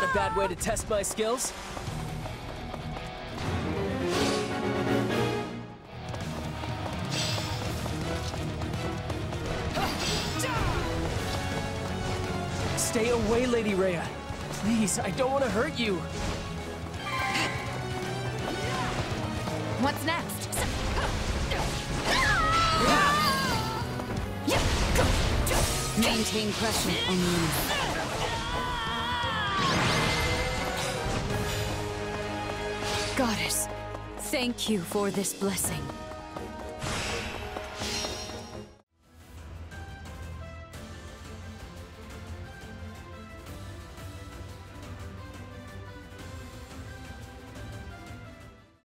a bad way to test my skills. Stay away, Lady Rhea. Please, I don't want to hurt you. What's next? Maintain pressure on me. Goddess, thank you for this blessing.